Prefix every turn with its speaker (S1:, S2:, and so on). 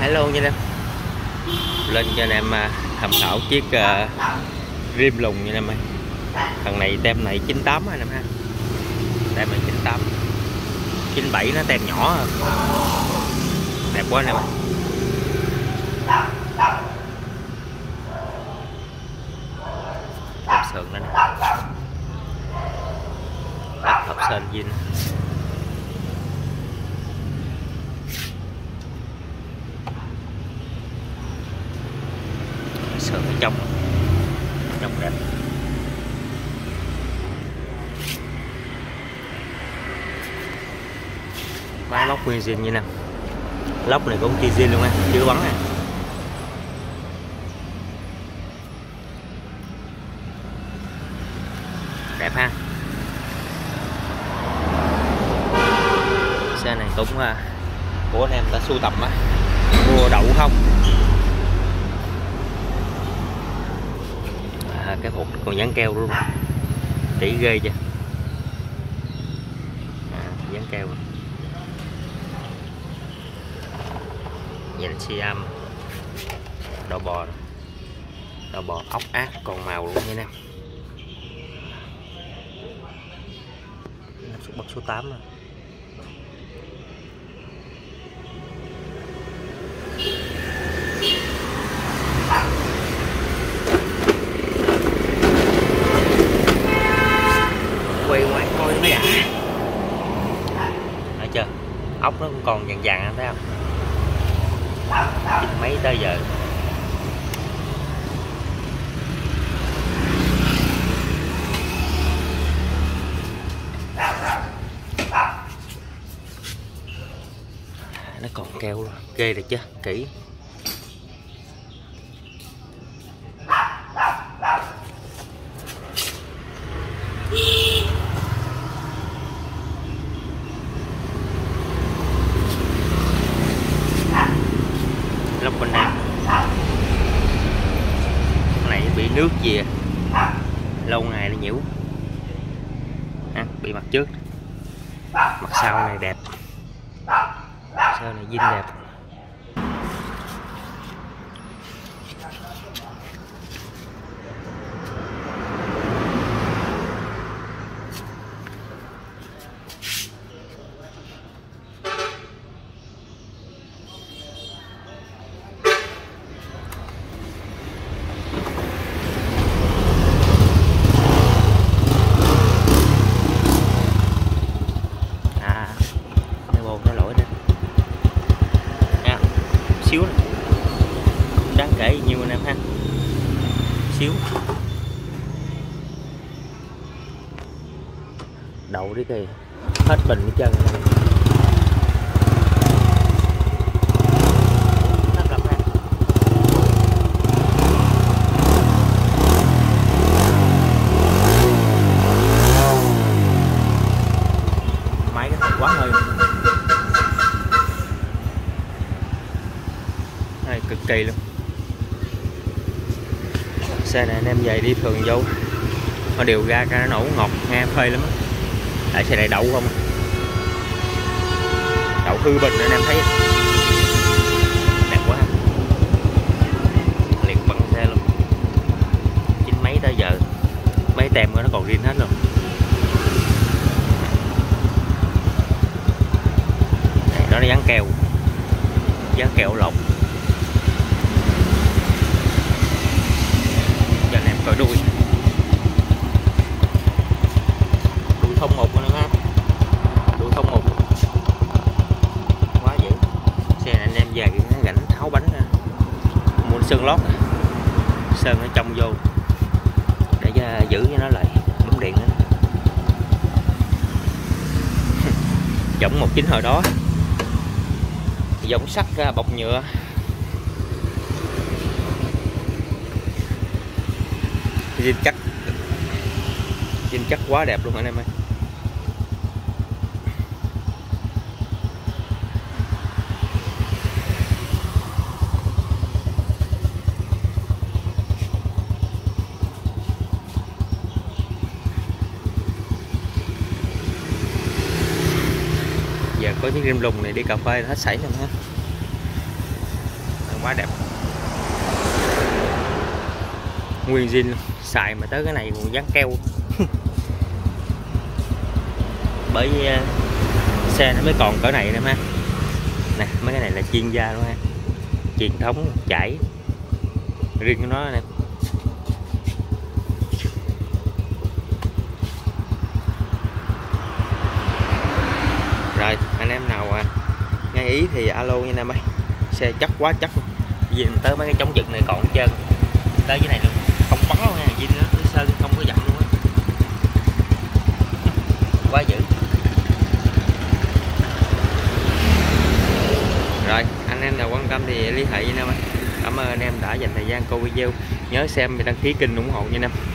S1: Hello nha em, lên cho anh em tham khảo chiếc rim lùng nha em ơi. Thằng này tem này 98 anh em ha, tem này 98, 97 nó tem nhỏ hơn. Đẹp quá anh em ơi. Hộp sườn lên, đặt hộp sên zin. Sườn ở trong đẹp. Máy móc nguyên zin như nè, lốc này cũng chi zin luôn á, chưa bắn nè. Đẹp ha. Xe này cũng của anh em đã sưu tầm á, mua đậu không. Cái hộp còn dán keo luôn, chỉ ghê chưa. Dán keo nhìn Siam, đỏ bò ốc ác còn màu luôn nha nè. Bật số 8 rồi. Quay ngoài coi mới đã. Thấy chưa? Ốc nó cũng còn vàng anh thấy không? Mấy tới giờ. Nó còn keo luôn, ghê được chưa? Kỹ. Lốc bên đây. Cái này bị nước gì à? Lâu ngày nó nhiễu. Bị mặt trước. Mặt sau này đẹp. Sau này zin đẹp. Nó lỗi đó nha, xíu này. Đáng kể nhiều anh em ha, xíu đậu đi kìa, hết bình hết chân. Máy cái thằng quá hơi này, cực kỳ luôn. Xe này anh em về đi phường vô nó đều ra nó nổ ngọt nghe phê lắm á. Tại xe này đậu không, đậu hư bình anh em thấy đẹp quá ha. Liệt băng xe luôn, 9 mấy tới giờ, mấy tem nó còn riêng hết luôn. Đây, đó là dán keo lộn. Giờ anh em coi đuôi không một nữa ha, đuôi không một quá dữ. Xe này anh em về cái gãnh tháo bánh ra, mua sơn lót, sơn ở trong vô để giữ cho nó lại bấm điện nữa. Giống 19 hồi đó, giống sắt bọc nhựa. Zin chắc quá đẹp luôn anh em ơi. Giờ có những rim lùng này đi cà phê hết sảy luôn ha. quá đẹp, nguyên zin luôn, xài mà tới cái này còn dán keo. Bởi xe nó mới còn cỡ này nữa ha. Nè mấy cái này là chuyên gia luôn ha, truyền thống chảy riêng của nó nè. Rồi anh em nào ngay ý thì alo nha anh em ơi, xe chắc quá chắc luôn. Vì tới mấy cái chống giật này còn trơn, tới cái này luôn không bắn luôn nha, zin nó sơn không có dặn luôn á, quá dữ. Rồi anh em nào quan tâm thì liên hệ với anh em ơi. Cảm ơn anh em đã dành thời gian coi video, nhớ xem và đăng ký kênh ủng hộ nha anh em.